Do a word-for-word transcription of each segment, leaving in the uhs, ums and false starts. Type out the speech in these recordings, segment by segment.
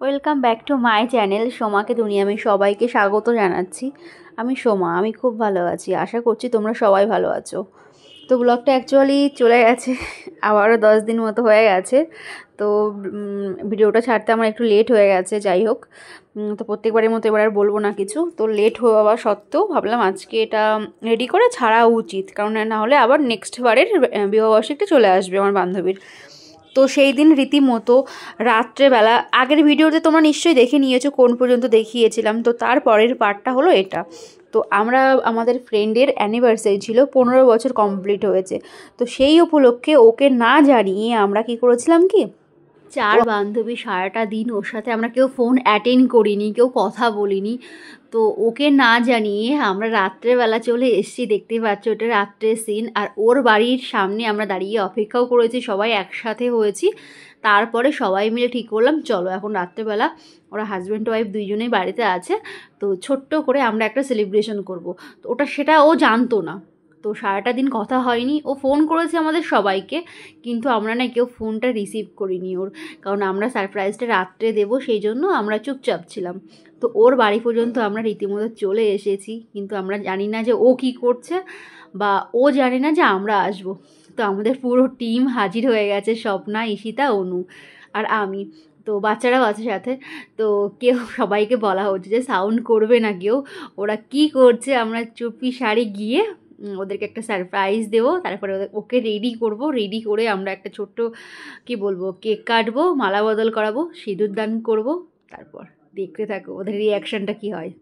Welcome back to my channel সোমাকে দুনিয়া। আমি সবাইকে স্বাগত জানাচ্ছি। আমি সোমা, আমি খুব ভালো আছি, আশা করছি তোমরা সবাই ভালো আছো। তো ব্লগটা অ্যাকচুয়ালি চলে গেছে, আবারও দশ দিন মতো হয়ে গেছে। তো ভিডিওটা ছাড়তে আমার একটু লেট হয়ে গেছে। যাই হোক, তো প্রত্যেকবারের মতো এবার আর বলবো না কিছু। তো লেট হওয়া সত্ত্বেও ভাবলাম আজকে এটা রেডি করে ছাড়া উচিত, কারণ না হলে আবার নেক্সট বারের বিবাহবার্ষিকীটা চলে আসবে আমার বান্ধবীর। তো সেই দিন রীতিমতো রাত্রেবেলা, আগের ভিডিওতে তোমরা নিশ্চয়ই দেখে নিয়েছো কোন পর্যন্ত দেখিয়েছিলাম, তো তারপরের পার্টটা হলো এটা। তো আমরা আমাদের ফ্রেন্ডের অ্যানিভার্সারি ছিল, পনেরো বছর কমপ্লিট হয়েছে। তো সেই উপলক্ষে ওকে না জানিয়ে আমরা কি করেছিলাম, কি চার বান্ধবী সারাটা দিন ওর সাথে আমরা কেউ ফোন অ্যাটেন্ড করিনি, কেউ কথা বলিনি। তো ওকে না জানিয়ে আমরা রাত্রেবেলা চলে এসেছি, দেখতে পাচ্ছ ওটা রাত্রের সিন। আর ওর বাড়ির সামনে আমরা দাঁড়িয়ে অপেক্ষাও করেছি, সবাই একসাথে হয়েছি। তারপরে সবাই মিলে ঠিক করলাম চলো এখন রাত্রেবেলা, ওরা হাজব্যান্ড ওয়াইফ দুইজনেই বাড়িতে আছে, তো ছোট্ট করে আমরা একটা সেলিব্রেশন করব। তো ওটা সেটা ও জানতো না। তো সারাটা দিন কথা হয়নি, ও ফোন করেছে আমাদের সবাইকে, কিন্তু আমরা না কেউ ফোনটা রিসিভ করিনি ওর, কারণ আমরা সারপ্রাইজটা রাত্রে দেবো সেই জন্য আমরা চুপচাপ ছিলাম। তো ওর বাড়ি পর্যন্ত আমরা রীতিমতো চলে এসেছি, কিন্তু আমরা জানি না যে ও কি করছে, বা ও জানে না যে আমরা আসব। তো আমাদের পুরো টিম হাজির হয়ে গেছে, স্বপ্না, ঈশিতা, অনু আর আমি। তো বাচ্চারাও আছে সাথে। তো কেউ সবাইকে বলা হচ্ছে যে সাউন্ড করবে না কেউ। ওরা কি করছে, আমরা চুপি সারি গিয়ে ওদেরকে একটা সারপ্রাইজ দেবো, তারপরে ওকে রেডি করব। রেডি করে আমরা একটা ছোট্ট কি বলবো কেক কাটবো, মালা বদল করাবো, সিঁদুর দান করবো। তারপর দেখতে থাকো ওদের রিয়াকশানটা কি হয়।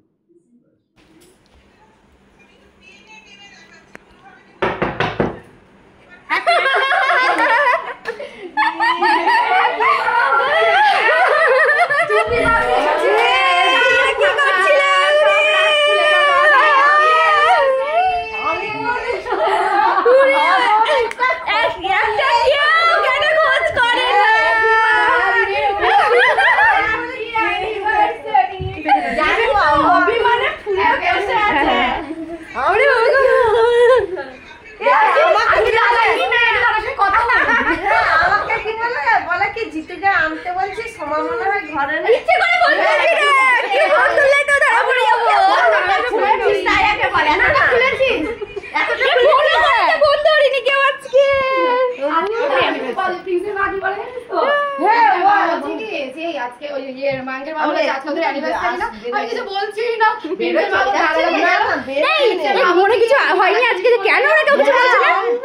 মনে কিছু হয়নি আজকে, কেন ওরা কেউ কিছু বলছে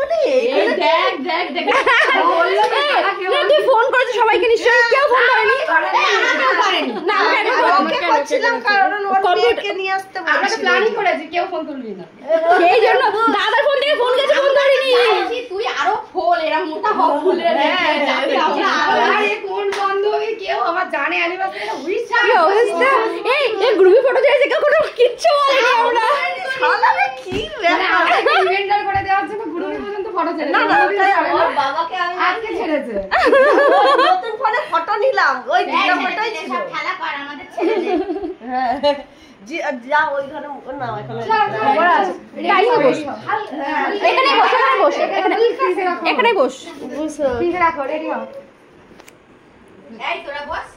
না? তুই ফোন করেছো সবাইকে নিশ্চয়ই, কেউ ফোন করেনি। সেই জন্য দাদার ফোন থেকে ফোন গেছে, ফোন ধরিনি। তুই আরো ফোন এরা মোটা হক ফুলের কোন বান্ধবী কেউ আমার জানে অ্যানিভার্সারি উইশ অবস্থা। এই এই গ্রুপে ফটো দিয়েছে, কেউ কোনো কিচ্ছু বলেনি। আমরা শালারে কি ব্যাপার, ইভেন্টার করে দেওয়ার জন্য গ্রুপে পর্যন্ত ফটো ছেড়ে না না ওর বাবাকে আমি আজকে ছেড়েছে, নতুন ফোনে ফটো নিলাম, ওই দুটো ফটোই ছিল। সব খেলা কর আমাদের ছেড়ে হ্যাঁ জি যা ওই ঘরে না এখানে খবর আছে। টাইম বস, এখানে বস, এখানে বস, এখানে এখানে বস, ঠিক রাখো, রেডি হও। এই তোরা বস।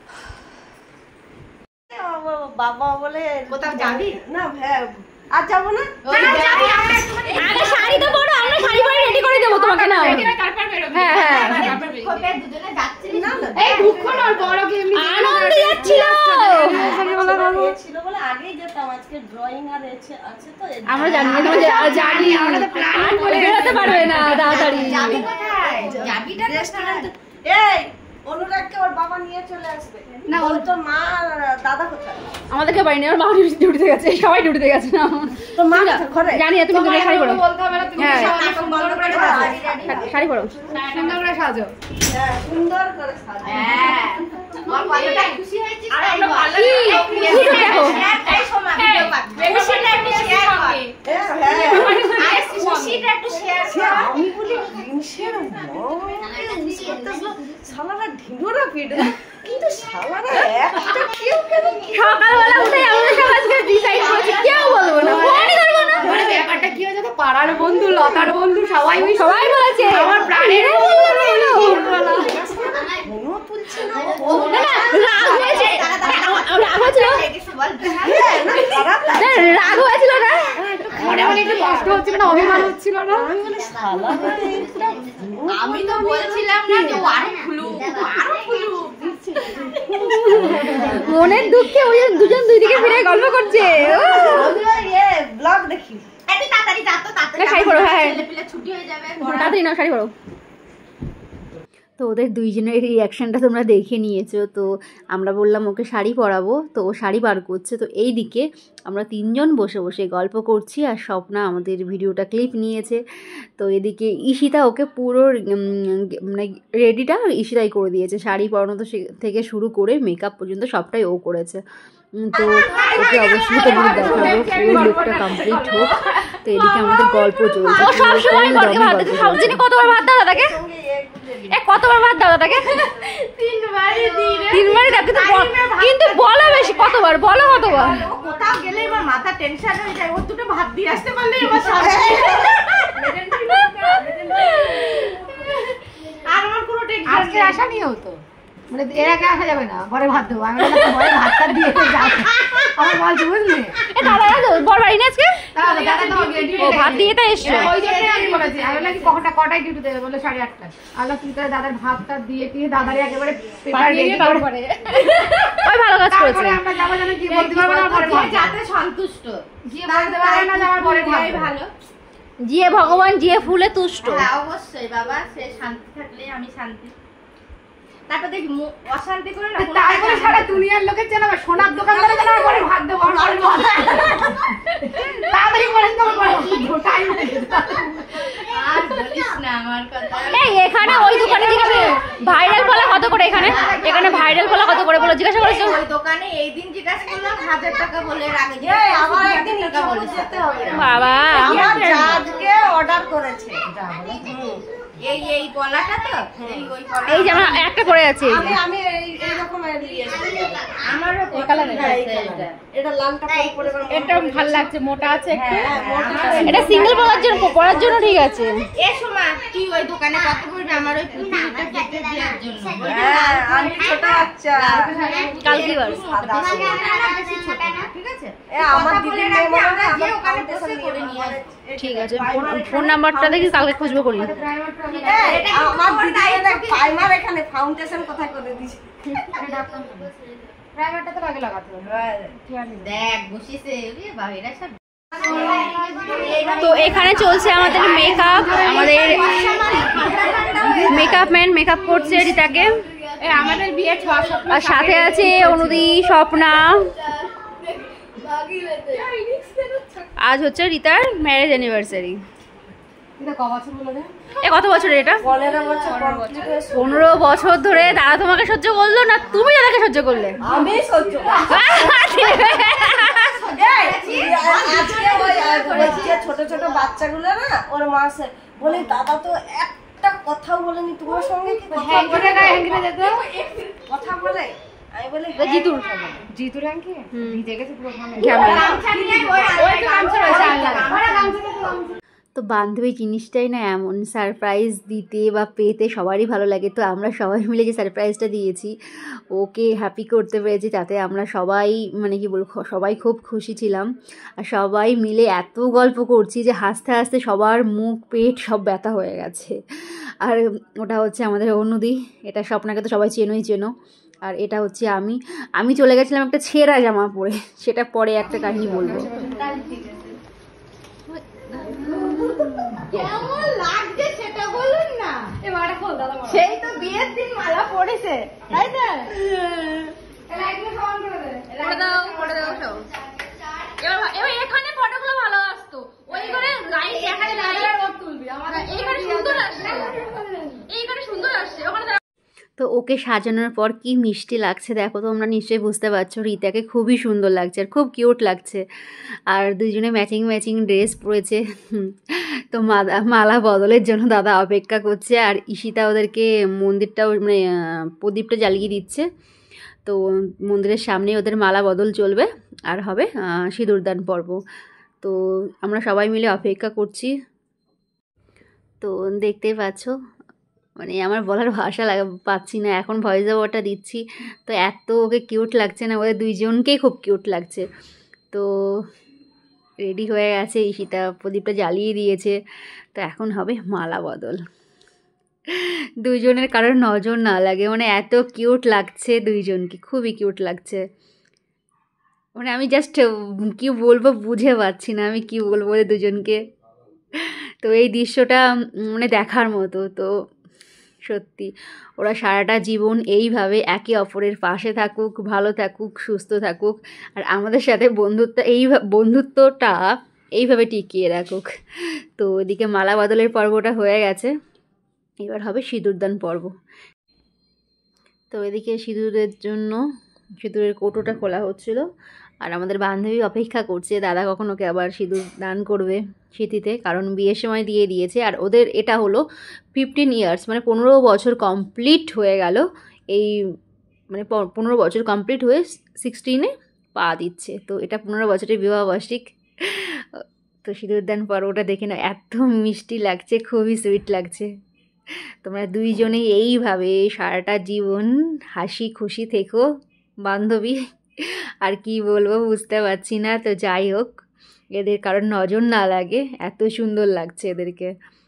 বাবা বলে কোথাও যাবি না? হ্যাঁ আজ যাবো না, আগে শাড়ি তো পরো, আমরা শাড়ি পরে রেডি করে দেবো তোমাকে। না তারপর বের হবে। হ্যাঁ হ্যাঁ কোপে দুজনে যাচ্ছিস না? এই দুঃখ না বড় কি এমনি আনন্দ যাচ্ছিল, শাড়িওয়ালা বাবু ছিল বলে আগেই যেতাম। আজকে ড্রয়িং আর আছে আছে তো আমরা জানি না, জানি আমরা তো প্ল্যান করে বেরোতে পারবে না তাড়াতাড়ি। যাবি কোথায়? যাবিটা রেস্টুরেন্ট। এই অনুরাগকে ওর বাবা নিয়ে চলে আসবে না, ওর তো মা দাদা কোথায়? আমাদেরকে বাড়ি নিয়ে ওর মা ডিউটিতে গেছে, সবাই ডিউটিতে গেছে। না তো মা ঘরে জানি না, তুমি তুমি শাড়ি পরো, বলতে হবে না, তুমি সুন্দর করে সাজো, শাড়ি পরো, সুন্দর করে সাজো। হ্যাঁ সুন্দর করে সাজো। হ্যাঁ আমার কতটা খুশি হয়েছিস। আর আমরা পার্লারে দেখো একটাই সময় ভিডিও পাচ্ছি, খুশিটা একটু শেয়ার কর। হ্যাঁ হ্যাঁ খুশিটা একটু শেয়ার কর। আমি বলি হিংসের শালারা ঢিঙ্গরা পিটে, কিন্তু শালারা একটা কেউ কেন সকালবেলা উঠে আমাদের সব আজকে ডিসাইড করেছি কেউ বলবো না, ফোনই করবো না। মানে ব্যাপারটা কি হয়েছে, পাড়ার বন্ধু, লতার বন্ধু, সবাই সবাই বলেছে আমার প্রাণের বন্ধু। ফোনও তুলছে না, রাগ হয়েছে কষ্ট হচ্ছিল না, অভিমান হচ্ছিল না? আমি তো বলছিলাম না যে আরো ফুলু আরো ফুলু, মনের দুঃখে ওই দুজন দুই দিকে ফিরে গল্প করছে। ব্লগ দেখি তাড়াতাড়ি যা তো, তাড়াতাড়ি শাড়ি পরো। হ্যাঁ ছুটি হয়ে যাবে, তাড়াতাড়ি নাও শাড়ি পরো। তো ওদের দুইজনের রিয়াকশানটা তোমরা দেখে নিয়েছো। তো আমরা বললাম ওকে শাড়ি পরাবো, তো ও শাড়ি বার করছে। তো এই দিকে আমরা তিনজন বসে বসে গল্প করছি আর স্বপ্না আমাদের ভিডিওটা ক্লিপ নিয়েছে। তো এদিকে ঈশিতা ওকে পুরো মানে রেডিটা ঈশিতাই করে দিয়েছে, শাড়ি পরানো তো থেকে শুরু করে মেকআপ পর্যন্ত সবটাই ও করেছে। তো ওকে অবশ্যই তোমার দেখাবো ফুল লুকটা কমপ্লিট হোক। তো এদিকে আমাদের গল্প চলছে, কতবার ভাত দাও দাদাকে, কতবার ভাত দাও দাদাকে, তিনবারই তিনবারই দাও, কিন্তু কিন্তু বলো বেশি, কতবার বলো, কতবার। কোথাও গেলে আমার মাথা টেনশন হয়ে যায়, ও দুটো ভাত দিয়ে আসতে পারলে এবার আর আমার কোনো টেনশন আজকে আসা নিয়ে হতো, মানে এর আগে আসা যাবে না, ঘরে ভাত দেবো। আমি ঘরে ভাতটা দিয়ে যাবো, আমার বলছি বুঝলি। দাদা বড় বাড়ি না আজকে, ও ভাত দিয়ে তো এসছো। ওই জন্য আমি বলেছি, আমি বললাম কি কটা কটায় ডিউটি দেবে, বলে সাড়ে আটটা। আল্লাহ তুই তাহলে দাদার ভাতটা দিয়ে দিয়ে দাদারে একেবারে পেপার রেডি করে ওই ভালো কাজ করেছে। আমরা যাবো জানো কি বলতে পারবো না, পরে যাতে সন্তুষ্ট গিয়ে বলতে পারবে না, যাওয়ার পরে ভালো। জিয়ে ভগবান জিয়ে ফুলে তুষ্ট। হ্যাঁ অবশ্যই বাবা, সে শান্তি থাকলে আমি শান্তি। তারপর দেখি অশান্তি করে না, তারপরে সারা দুনিয়ার লোকের যেন সোনার দোকানদারে যেন পরে ভাত দেবো, তাড়াতাড়ি করেন তো টাইম আর বলিস না আমার কথা। এই এখানে ওই দোকানে জিজ্ঞাসা ভাইরাল কলা কত করে, এখানে এখানে ভাইরাল কলা কত করে বলো, জিজ্ঞাসা করেছো? ওই দোকানে এই দিন জিজ্ঞাসা করলাম হাজার টাকা বলে, এর আগে আমার একদিন টাকা বলে যেতে হবে। বাবা আমার আজকে অর্ডার করেছে এই এই কলাটা, তো এই ওই কলা, এই যে আমার একটা পড়ে আছে, আমি আমি এই এই রকম নিয়েছি। আমারও এই কালার, এটা এটা লালটা পরে পরে এটা ভালো লাগছে, মোটা আছে একটু। এটা সিঙ্গেল পরার জন্য, পরার জন্য ঠিক আছে। এ সোমা তুই ওই দোকানে কত পড়বে আমার ওই পুতুলটা কেটে দেওয়ার জন্য? হ্যাঁ আমি ছোট বাচ্চা, কালকে বার ঠিক আছে। এ আমার দিদির মেয়ে মনে হয় আমার ওখানে বসে করে নিয়ে আসবে। ঠিক আছে, ফোন নাম্বারটা দেখি কালকে খুঁজবো করি। আমার দিদির প্রাইমার এখানে ফাউন্ডেশন কোথায় করে দিয়েছে, প্রাইমারটা তো আগে লাগাতে হবে। দেখ বসিছে রে বাহিরা সব। তো এখানে চলছে আমাদের মেকআপ, আমাদের মেকআপ ম্যান মেকআপ করছে রিতাকে। আমাদের বিয়ে ছ সপ্তাহ, আর সাথে আছে অনুদি, স্বপ্না। আজ হচ্ছে রিতার ম্যারেজ অ্যানিভার্সারি। এ কত বছরের এটা? পনেরো বছর ধরে দাদা তোমাকে সহ্য করলো না, তুমি দাদাকে সহ্য করলে? আমি সহ্য ছোট ছোট বাচ্চাগুলো না ওর মা বলে দাদা তো একটা কথাও বলেনি তোমার সঙ্গে, কথা বলে। আমি বলি জিতুর জিতুর হ্যাঙ্কি ভিজে গেছে পুরো। তো বান্ধবী জিনিসটাই না এমন, সারপ্রাইজ দিতে বা পেতে সবারই ভালো লাগে। তো আমরা সবাই মিলে যে সারপ্রাইজটা দিয়েছি, ওকে হ্যাপি করতে পেরেছি, তাতে আমরা সবাই মানে কি বলবো, সবাই খুব খুশি ছিলাম। আর সবাই মিলে এত গল্প করছি যে হাসতে হাসতে সবার মুখ পেট সব ব্যথা হয়ে গেছে। আর ওটা হচ্ছে আমাদের অনুদি, এটা স্বপ্নাকে তো সবাই চেনোই চেনো। আর এটা হচ্ছে আমি আমি চলে গেছিলাম একটা ছেঁড়া জামা পরে, সেটা পরে একটা কাহিনী বলবো। কেমন লাগছে সেটা বলুন না। সেই তো বিয়ের দিন মালা পড়েছে, তাই না? এখানে ফটোগুলো ভালো আসতো, ওই করে লাইট এখানে তুলবি, এইখানে সুন্দর আসছে, এইখানে সুন্দর আসছে ওখানে। তো ওকে সাজানোর পর কি মিষ্টি লাগছে দেখো, তোমরা নিশ্চয়ই বুঝতে পারছো। রিতাকে খুবই সুন্দর লাগছে আর খুব কিউট লাগছে। আর দুজনে ম্যাচিং ম্যাচিং ড্রেস পরেছে। তো মালা মালা বদলের জন্য দাদা অপেক্ষা করছে, আর ঈশিতা ওদেরকে মন্দিরটাও মানে প্রদীপটা জ্বালিয়ে দিচ্ছে। তো মন্দিরের সামনে ওদের মালা বদল চলবে আর হবে সিঁদুরদান পর্ব। তো আমরা সবাই মিলে অপেক্ষা করছি। তো দেখতেই পাচ্ছ, মানে আমার বলার ভাষা লাগা পাচ্ছি না, এখন ভয়েস ওভারটা দিচ্ছি। তো এত ওকে কিউট লাগছে না, ওদের দুইজনকেই খুব কিউট লাগছে। তো রেডি হয়ে গেছে, ঈশিতা প্রদীপটা জ্বালিয়ে দিয়েছে। তো এখন হবে মালা বদল। দুইজনের কারোর নজর না লাগে, মানে এত কিউট লাগছে দুইজনকে, খুবই কিউট লাগছে। মানে আমি জাস্ট কি বলবো বুঝে পাচ্ছি না আমি কি বলবো রে দুজনকে। তো এই দৃশ্যটা মানে দেখার মতো। তো সত্যি ওরা সারাটা জীবন এইভাবে একে অপরের পাশে থাকুক, ভালো থাকুক, সুস্থ থাকুক, আর আমাদের সাথে বন্ধুত্ব এই বন্ধুত্বটা এইভাবে টিকিয়ে রাখুক। তো এদিকে মালা বদলের পর্বটা হয়ে গেছে, এবার হবে সিঁদুরদান পর্ব। তো এদিকে সিঁদুরের জন্য সিঁদুরের কৌটোটা খোলা হচ্ছিল, আর আমাদের বান্ধবী অপেক্ষা করছে দাদা কখন ওকে আবার সিঁদুর দান করবে স্মৃতিতে, কারণ বিয়ের সময় দিয়ে দিয়েছে। আর ওদের এটা হলো ফিফটিন ইয়ার্স, মানে পনেরো বছর কমপ্লিট হয়ে গেল। এই মানে পনেরো বছর কমপ্লিট হয়ে সিক্সটিনে পা দিচ্ছে। তো এটা পনেরো বছরের বিবাহবার্ষিক। তো সিঁদুর দান পর্বটা দেখে না এত মিষ্টি লাগছে, খুবই সুইট লাগছে। তোমরা দুইজনেই এইভাবে সারাটা জীবন হাসি খুশি থেকো বান্ধবী। আর কি বলবো বুঝতে পারছি না। তো যাই হোক, এদের কারোর নজর না লাগে, এত সুন্দর লাগছে এদেরকে।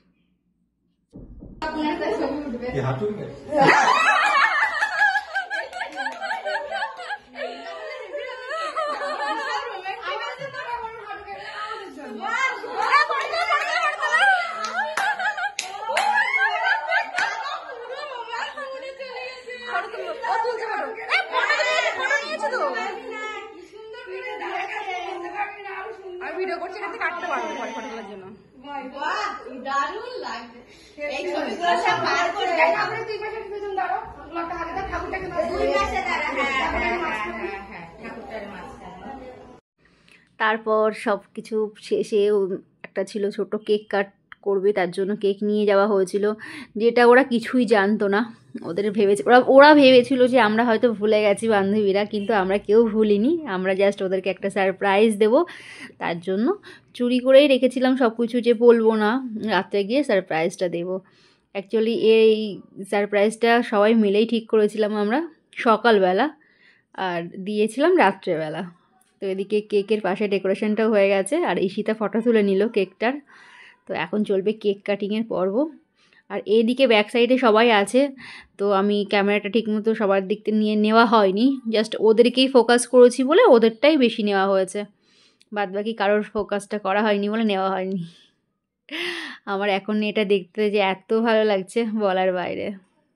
ভিডিও করছি, এখান থেকে কাটতে পারবো পরে ফটো তোলার জন্য। দারুণ লাগছে। এই ছবিগুলো সব বার করে আমরা দুই পাশে দুজন দাঁড়াও, একটা হাতে দাও, ঠাকুরটাকে দুই পাশে দাঁড়া। হ্যাঁ হ্যাঁ হ্যাঁ, ঠাকুরটার মাঝখানে। তারপর সব কিছু শেষে একটা ছিল ছোট কেক কাট করবে, তার জন্য কেক নিয়ে যাওয়া হয়েছিল, যেটা ওরা কিছুই জানতো না। ওদের ভেবেছে ওরা ওরা ভেবেছিল যে আমরা হয়তো ভুলে গেছি বান্ধবীরা, কিন্তু আমরা কেউ ভুলিনি। আমরা জাস্ট ওদেরকে একটা সারপ্রাইজ দেব, তার জন্য চুরি করেই রেখেছিলাম সব কিছু, যে বলবো না, রাত্রে গিয়ে সারপ্রাইজটা দেবো। অ্যাকচুয়ালি এই সারপ্রাইজটা সবাই মিলেই ঠিক করেছিলাম আমরা সকালবেলা, আর দিয়েছিলাম রাত্রেবেলা। তো এদিকে কেকের পাশে ডেকোরেশনটাও হয়ে গেছে, আর ঈশিতা ফটো তুলে নিল কেকটার। তো এখন চলবে কেক কাটিংয়ের পর্ব। আর এইদিকে ব্যাক সাইডে সবাই আছে, তো আমি ক্যামেরাটা ঠিকমতো সবার দিক থেকে নিয়ে নেওয়া হয়নি, জাস্ট ওদেরকেই ফোকাস করেছি বলে ওদেরটাই বেশি নেওয়া হয়েছে, বাদ বাকি কারোর ফোকাসটা করা হয়নি বলে নেওয়া হয়নি। আমার এখন এটা দেখতে যে এত ভালো লাগছে বলার বাইরে।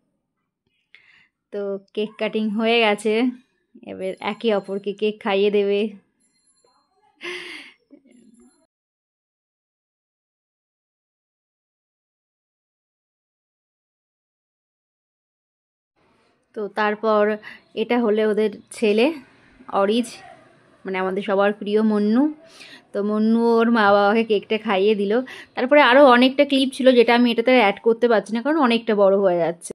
তো কেক কাটিং হয়ে গেছে, এবার একে অপরকে কেক খাইয়ে দেবে। তো তারপর এটা হলে ওদের ছেলে অরিজ, মানে আমাদের সবার প্রিয় মন্নু। তো মন্নু ওর মা বাবাকে কেকটা খাইয়ে দিল। তারপরে আরও অনেকটা ক্লিপ ছিল যেটা আমি এটাতে অ্যাড করতে পারছি না, কারণ অনেকটা বড় হয়ে যাচ্ছে।